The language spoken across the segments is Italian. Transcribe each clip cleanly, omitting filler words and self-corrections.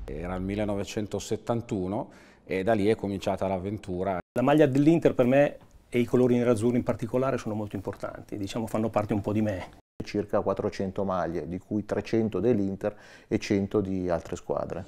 Era il 1971 e da lì è cominciata l'avventura. La maglia dell'Inter per me e i colori nerazzurri in particolare sono molto importanti, diciamo fanno parte un po' di me. Circa 400 maglie, di cui 300 dell'Inter e 100 di altre squadre.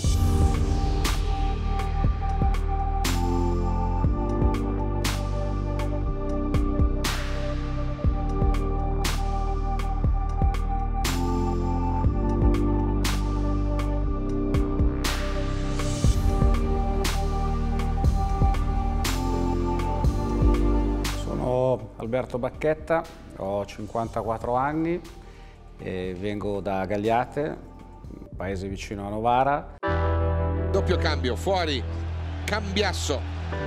Sono Alberto Bacchetta, ho 54 anni e vengo da Gagliate, paese vicino a Novara. Doppio cambio, fuori Cambiasso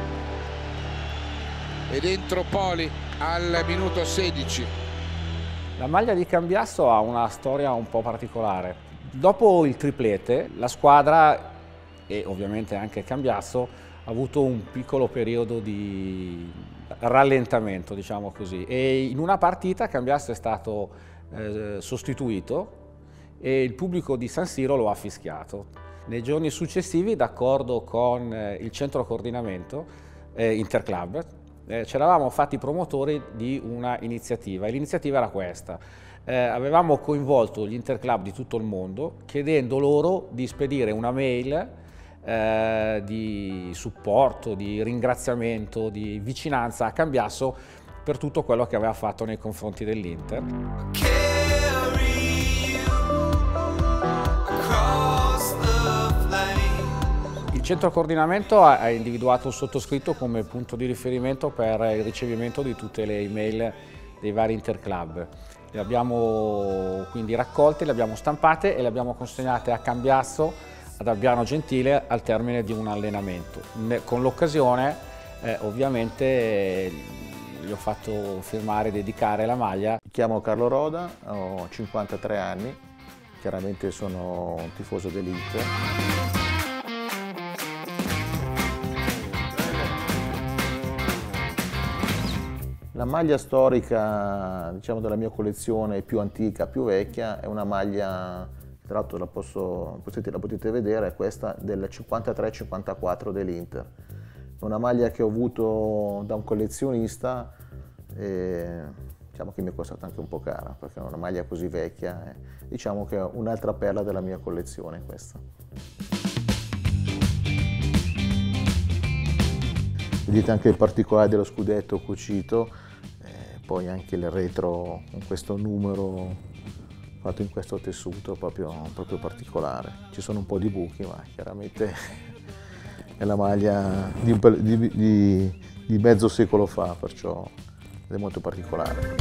e dentro Poli al minuto 16. La maglia di Cambiasso ha una storia un po' particolare. Dopo il triplete, la squadra e ovviamente anche Cambiasso ha avuto un piccolo periodo di rallentamento, diciamo così, e in una partita Cambiasso è stato sostituito e il pubblico di San Siro lo ha fischiato. Nei giorni successivi, d'accordo con il centro coordinamento Interclub, ci eravamo fatti promotori di una iniziativa e l'iniziativa era questa. Avevamo coinvolto gli Interclub di tutto il mondo chiedendo loro di spedire una mail di supporto, di ringraziamento, di vicinanza a Cambiasso per tutto quello che aveva fatto nei confronti dell'Inter. Il centro coordinamento ha individuato il sottoscritto come punto di riferimento per il ricevimento di tutte le email dei vari Interclub. Le abbiamo quindi raccolte, le abbiamo stampate e le abbiamo consegnate a Cambiasso, ad Albiano Gentile, al termine di un allenamento. Con l'occasione ovviamente gli ho fatto firmare e dedicare la maglia. Mi chiamo Carlo Roda, ho 53 anni, chiaramente sono un tifoso dell'Inter. La maglia storica, diciamo, della mia collezione più antica, più vecchia, è una maglia, tra l'altro la potete vedere, è questa del 53-54 dell'Inter. È una maglia che ho avuto da un collezionista e diciamo che mi è costata anche un po' cara, perché è una maglia così vecchia, diciamo che è un'altra perla della mia collezione questa. Vedete anche il particolare dello scudetto cucito, poi anche il retro con questo numero fatto in questo tessuto proprio particolare. Ci sono un po' di buchi, ma chiaramente è la maglia di mezzo secolo fa, perciò è molto particolare.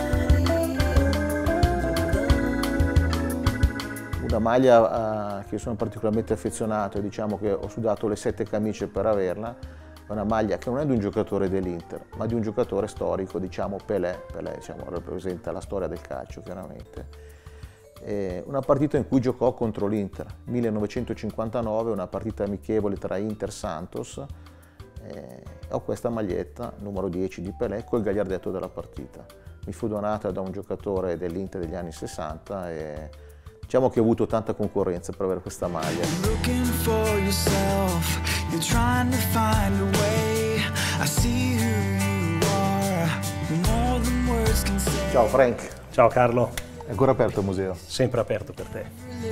Una maglia che sono particolarmente affezionato, diciamo che ho sudato le 7 camicie per averla. È una maglia che non è di un giocatore dell'Inter, ma di un giocatore storico, diciamo Pelé. Pelé, diciamo, rappresenta la storia del calcio, chiaramente. Una partita in cui giocò contro l'Inter, 1959, una partita amichevole tra Inter e Santos. Ho questa maglietta, numero 10 di Pelé, col gagliardetto della partita. Mi fu donata da un giocatore dell'Inter degli anni 60 e diciamo che ho avuto tanta concorrenza per avere questa maglia. Ciao Frank. Ciao Carlo. È ancora aperto il museo? Sempre aperto per te.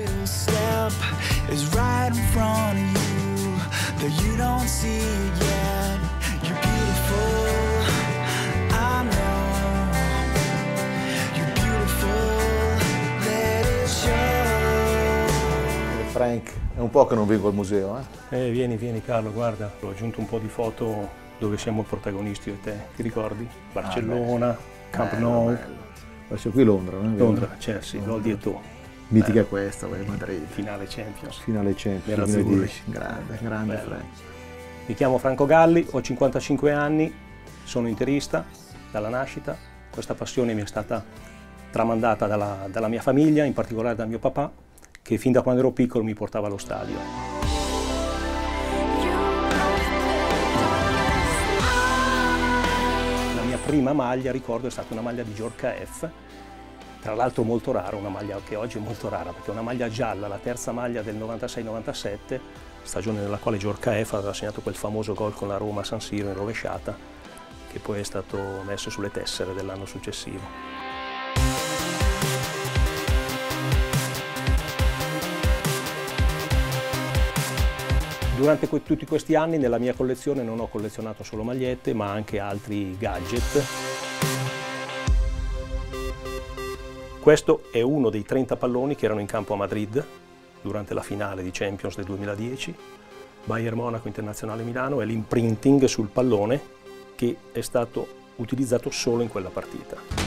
Frank, è un po' che non vengo al museo, Vieni Carlo, guarda, ho aggiunto un po' di foto dove siamo protagonisti io e te, ti ricordi? Barcellona, Camp Nou. Questo qui Londra, no? Londra, Chelsea, gol di Eto'o. Mitica questa, Madrid. Finale Champions. Finale Champions, 2010. Grande Frank. Mi chiamo Franco Galli, ho 55 anni, sono interista dalla nascita. Questa passione mi è stata tramandata dalla mia famiglia, in particolare da mio papà, che fin da quando ero piccolo mi portava allo stadio. La mia prima maglia, ricordo, è stata una maglia di Giorca F, Tra l'altro molto rara, una maglia che oggi è molto rara, perché è una maglia gialla, la terza maglia del 96-97, stagione nella quale Djorkaeff aveva segnato quel famoso gol con la Roma a San Siro in rovesciata, che poi è stato messo sulle tessere dell'anno successivo. Durante tutti questi anni nella mia collezione non ho collezionato solo magliette, ma anche altri gadget. Questo è uno dei 30 palloni che erano in campo a Madrid durante la finale di Champions del 2010. Bayern Monaco Internazionale Milano è l'imprinting sul pallone che è stato utilizzato solo in quella partita.